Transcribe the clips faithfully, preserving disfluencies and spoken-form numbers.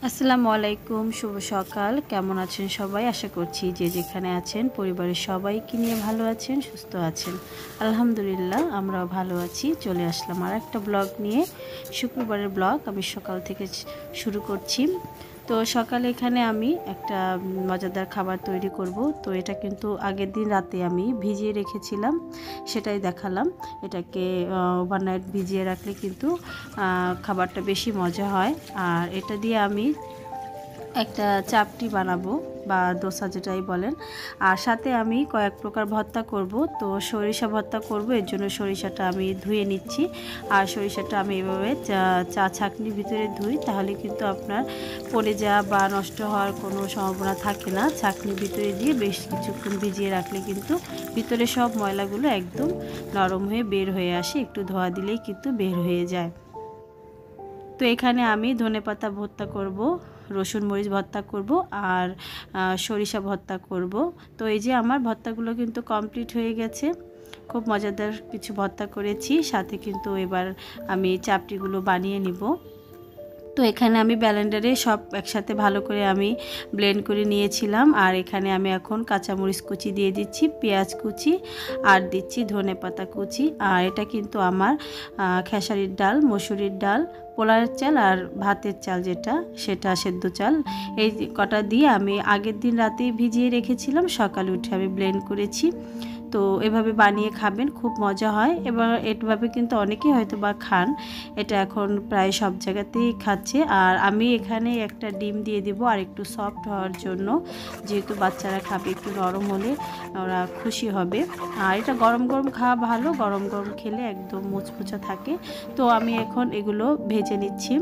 আসসালামু আলাইকুম, শুভ সকাল। কেমন আছেন সবাই? আশা করছি যে যেখানে আছেন পরিবারের সবাইকে নিয়ে ভালো আছেন, সুস্থ আছেন। আলহামদুলিল্লাহ আমরাও ভালো আছি। চলে আসলাম আর একটা ব্লগ নিয়ে। শুক্রবারের ব্লগ আমি সকাল থেকে শুরু করছি। তো সকালে এখানে আমি একটা মজাদার খাবার তৈরি করব। তো এটা কিন্তু আগের দিন রাতে আমি ভিজিয়ে রেখেছিলাম, সেটাই দেখালাম। এটাকে ওভারনাইট ভিজিয়ে রাখলে কিন্তু খাবারটা বেশি মজা হয়। আর এটা দিয়ে আমি একটা চাপটি বানাবো বা দোসা যেটাই বলেন। আর সাথে আমি কয়েক প্রকার ভর্তা করব। তো সরিষা ভর্তা করব, এর জন্য সরিষাটা আমি ধুয়ে নিচ্ছি। আর সরিষাটা আমি এভাবে চা চা ছাঁকনির ভিতরে ধুই, তাহলে কিন্তু আপনার পড়ে যাওয়া বা নষ্ট হওয়ার কোনো সম্ভাবনা থাকে না। ছাঁকনির ভিতরে দিয়ে বেশ কিছুক্ষণ ভিজিয়ে রাখলে কিন্তু ভিতরে সব ময়লাগুলো একদম নরম হয়ে বের হয়ে আসে, একটু ধোয়া দিলেই কিন্তু বের হয়ে যায়। তো এখানে আমি ধনেপাতা ভর্তা করব, রসুন মরিচ ভর্তা করব আর সরিষা ভর্তা করব। তো এই যে আমার ভর্তাগুলো কিন্তু কমপ্লিট হয়ে গেছে। খুব মজাদার কিছু ভর্তা করেছি। সাথে কিন্তু এবার আমি চাপটিগুলো বানিয়ে নিব। তো এখানে আমি ব্লেন্ডারে সব একসাথে ভালো করে আমি ব্লেন্ড করে নিয়েছিলাম। আর এখানে আমি এখন কাঁচামরিচ কুচি দিয়ে দিচ্ছি, পেঁয়াজ কুচি আর দিচ্ছি ধনেপাতা কুচি। আর এটা কিন্তু আমার খেসারির ডাল, মসুরির ডাল, পোলার চাল আর ভাতের চাল যেটা, সেটা সেদ্ধ চাল, এই কটা দিয়ে আমি আগের দিন রাতেই ভিজিয়ে রেখেছিলাম। সকালে উঠে আমি ব্লেন্ড করেছি। তো এভাবে বানিয়ে খাবেন, খুব মজা হয়। এবার এভাবে কিন্তু অনেকেই হয়তো বা খান, এটা এখন প্রায় সব জায়গাতেই খাচ্ছে। আর আমি এখানে একটা ডিম দিয়ে দিব আর একটু সফট হওয়ার জন্য, যেহেতু বাচ্চারা খাবে, একটু নরম হলে ওরা খুশি হবে। আর এটা গরম গরম খাওয়া ভালো, গরম গরম খেলে একদম মুচমুচা থাকে। তো আমি এখন এগুলো ভেজে নিচ্ছি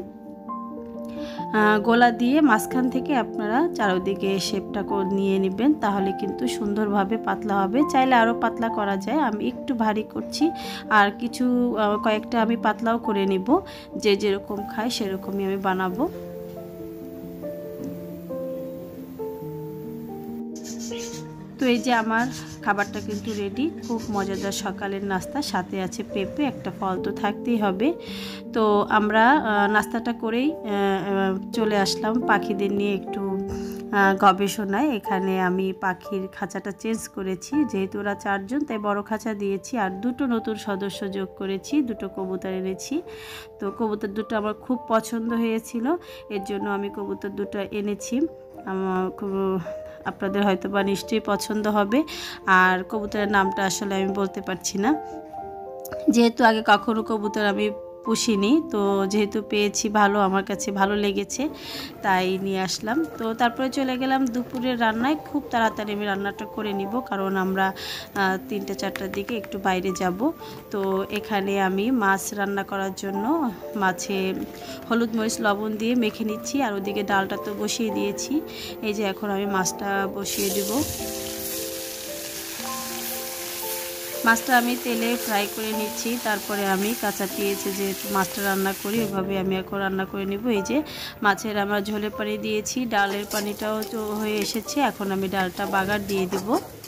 গোলা দিয়ে। মাঝখান থেকে আপনারা চারদিকে শেপটা নিয়ে নেবেন, তাহলে কিন্তু সুন্দরভাবে পাতলা হবে। চাইলে আরও পাতলা করা যায়, আমি একটু ভারী করছি। আর কিছু কয়েকটা আমি পাতলাও করে নিব, যে যেরকম খায় সেরকমই আমি বানাবো। তো এই যে আমার খাবারটা কিন্তু রেডি। খুব মজাদার সকালের নাস্তা, সাথে আছে পেঁপে, একটা ফল তো থাকতেই হবে। তো আমরা নাস্তাটা করেই চলে আসলাম পাখিদের নিয়ে একটু গবেষণায়। এখানে আমি পাখির খাঁচাটা চেঞ্জ করেছি, যেহেতু ওরা চারজন তাই বড় খাঁচা দিয়েছি। আর দুটো নতুন সদস্য যোগ করেছি, দুটো কবুতর এনেছি। তো কবুতর দুটো আমার খুব পছন্দ হয়েছিল, এর জন্য আমি কবুতর দুটো এনেছি। আমার খুব আপনাদের হয়তো বা নিশ্চয়ই পছন্দ হবে। আর কবুতরের নামটা আসলে আমি বলতে পারছি না, যেহেতু আগে কখনো কবুতর আমি পুষিনি। তো যেহেতু পেয়েছি, ভালো, আমার কাছে ভালো লেগেছে, তাই নিয়ে আসলাম। তো তারপরে চলে গেলাম দুপুরের রান্নায়। খুব তাড়াতাড়ি আমি রান্নাটা করে নিব, কারণ আমরা তিনটে চারটার দিকে একটু বাইরে যাব। তো এখানে আমি মাছ রান্না করার জন্য মাছে হলুদ মরিচ লবণ দিয়ে মেখে নিচ্ছি। আর ওদিকে ডালটা তো বসিয়ে দিয়েছি। এই যে এখন আমি মাছটা বসিয়ে দেব। মাছটা আমি তেলে ফ্রাই করে নিচ্ছি, তারপরে আমি কাঁচা পেঁয়াজে যে মাছটা রান্না করি ওইভাবে আমি এখন রান্না করে নিব। এই যে মাছের আমরা ঝোলে পানি দিয়েছি, ডালের পানিটাও হয়ে এসেছে। এখন আমি ডালটা বাগার দিয়ে দেব।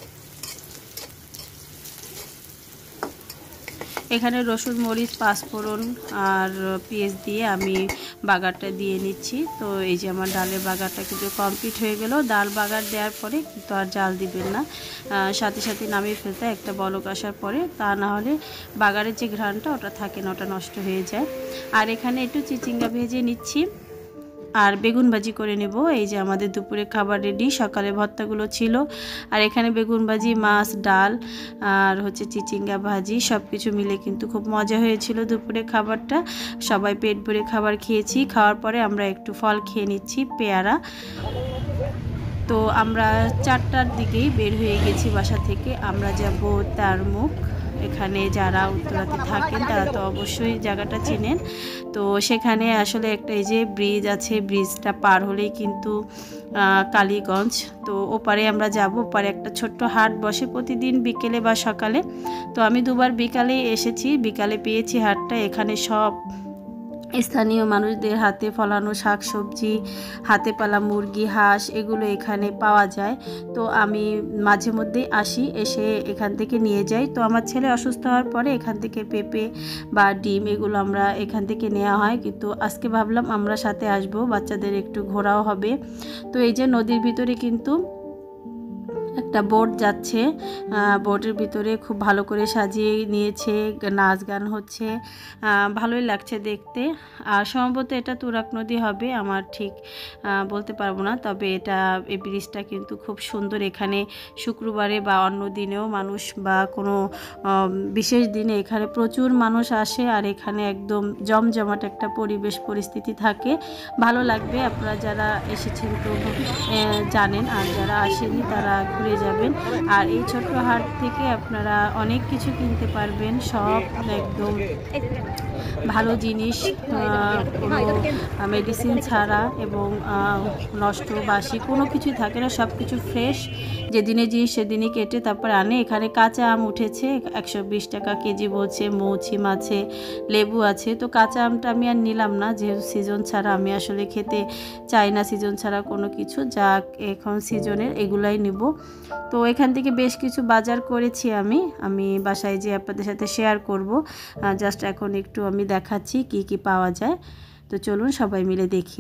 এখানে রসুন মরিচ পাঁচফোড়ন আর পেঁয়াজ দিয়ে আমি বাগারটা দিয়ে নিচ্ছি। তো এই যে আমার ডালের বাগারটা কিন্তু কমপ্লিট হয়ে গেল। ডাল বাগার দেওয়ার পরে কিন্তু আর জাল দিবেন না, সাথে সাথে নামিয়ে ফেলতে একটা বলক আসার পরে, তা না হলে বাগারের যে ঘ্রাণটা ওটা থাকে না, ওটা নষ্ট হয়ে যায়। আর এখানে একটু চিচিঙ্গা ভেজে নিচ্ছি আর বেগুন ভাজি করে নেব। এই যে আমাদের দুপুরে খাবার রেডি। সকালে ভর্তাগুলো ছিল, আর এখানে বেগুন ভাজি, মাছ, ডাল আর হচ্ছে চিচিঙ্গা ভাজি, সব কিছু মিলে কিন্তু খুব মজা হয়েছিল দুপুরে খাবারটা। সবাই পেট ভরে খাবার খেয়েছি। খাওয়ার পরে আমরা একটু ফল খেয়ে নিচ্ছি, পেয়ারা। তো আমরা চারটার দিকেই বের হয়ে গেছি বাসা থেকে। আমরা যাব তারমুখ। এখানে যারা উত্তরাতে থাকেন তারা তো অবশ্যই জায়গাটা চেনেন। তো সেখানে আসলে একটা এই যে ব্রিজ আছে, ব্রিজটা পার হলেই কিন্তু কালীগঞ্জ। তো ওপারে আমরা যাব। ওপারে একটা ছোট্ট হাট বসে প্রতিদিন বিকেলে বা সকালে। তো আমি দুবার বিকালে এসেছি, বিকালে পেয়েছি হাটটা। এখানে সব স্থানীয় মানুষদের হাতে ফলানো শাকসবজি, হাতে পালা মুরগি, হাঁস এগুলো এখানে পাওয়া যায়। তো আমি মাঝে মধ্যেই আসি, এসে এখান থেকে নিয়ে যাই। তো আমার ছেলে অসুস্থ হওয়ার পরে এখান থেকে পেঁপে বা ডিম এগুলো আমরা এখান থেকে নেওয়া হয়। কিন্তু আজকে ভাবলাম আমরা সাথে আসবো, বাচ্চাদের একটু ঘোরাও হবে। তো এই যে নদীর ভিতরে কিন্তু একটা বোট যাচ্ছে, বোটের ভিতরে খুব ভালো করে সাজিয়ে নিয়েছে, নাচ গান হচ্ছে, ভালোই লাগছে দেখতে। আর সম্ভবত এটা তুরাগ নদী হবে, আমার ঠিক বলতে পারবো না, তবে এটা এই ব্রিজটা কিন্তু খুব সুন্দর। এখানে শুক্রবারে বা অন্য দিনেও মানুষ বা কোনো বিশেষ দিনে এখানে প্রচুর মানুষ আসে, আর এখানে একদম জমজমাট একটা পরিবেশ পরিস্থিতি থাকে, ভালো লাগবে। আপনারা যারা এসেছেন তো জানেন, আর যারা আসেনি তারা ঘুরে যাবেন। আর এই ছোট্ট হাট থেকে আপনারা অনেক কিছু কিনতে পারবেন, সব একদম ভালো জিনিস, কোনো মেডিসিন ছাড়া এবং নষ্ট বাসি কোনো কিছুই থাকে না, সব কিছু ফ্রেশ, যেদিনে জিনিস সেদিনই কেটে তারপর আনে। এখানে কাঁচা আম উঠেছে, একশো বিশ টাকা কেজি বলছে, মৌছিম আছে, লেবু আছে। তো কাঁচা আমটা আমি আর নিলাম না, যেহেতু সিজন ছাড়া আমি আসলে খেতে চাই না, সিজন ছাড়া কোনো কিছু, যা এখন সিজনের এগুলাই নিব। তো এখান থেকে বেশ কিছু বাজার করেছি আমি আমি বাসায় যে আপনাদের সাথে শেয়ার করব। জাস্ট এখন একটু আমি দেখাচ্ছি কি কি পাওয়া যায়। তো চলুন সবাই মিলে দেখি।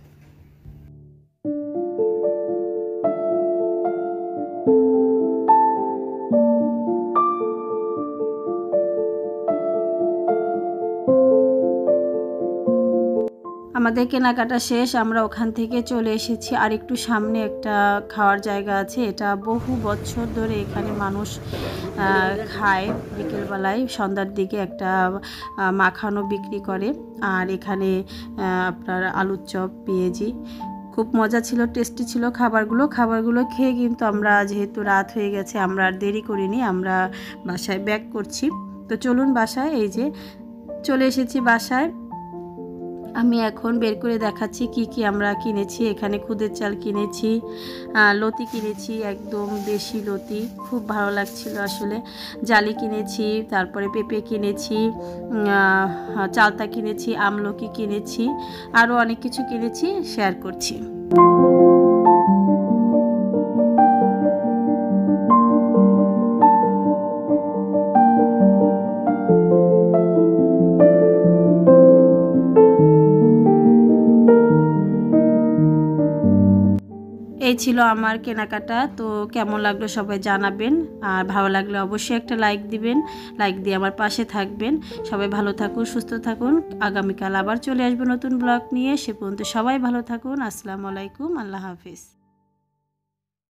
আমাদের কেনাকাটা শেষ, আমরা ওখান থেকে চলে এসেছি আর একটু সামনে একটা খাওয়ার জায়গা আছে। এটা বহু বছর ধরে এখানে মানুষ খায়, বিকেলবেলায় সন্ধ্যার দিকে একটা মাখানো বিক্রি করে। আর এখানে আপনার আলুর চপ, পেঁয়াজি, খুব মজা ছিল, টেস্টি ছিল খাবারগুলো। খাবারগুলো খেয়ে কিন্তু আমরা, যেহেতু রাত হয়ে গেছে, আমরা আর দেরি করিনি, আমরা বাসায় ব্যাক করছি। তো চলুন বাসায়, এই যে চলে এসেছি বাসায়। আমি এখন বের করে দেখাচ্ছি কি কি আমরা কিনেছি। এখানে খুদের চাল কিনেছি, লতি কিনেছি, একদম দেশি লতি, খুব ভালো লাগছিল আসলে। জালি কিনেছি, তারপরে পেঁপে কিনেছি, চালতা কিনেছি, আমলকি কিনেছি, আরও অনেক কিছু কিনেছি, শেয়ার করছি। এই ছিল আমার কেনাকাটা। তো কেমন লাগলো সবাই জানাবেন, আর ভালো লাগলে অবশ্যই একটা লাইক দিবেন, লাইক দিয়ে আমার পাশে থাকবেন। সবাই ভালো থাকুন, সুস্থ থাকুন। আগামীকাল আবার চলে আসবো নতুন ব্লগ নিয়ে, সে পর্যন্ত সবাই ভালো থাকুন। আসসালামু আলাইকুম, আল্লাহ হাফিজ।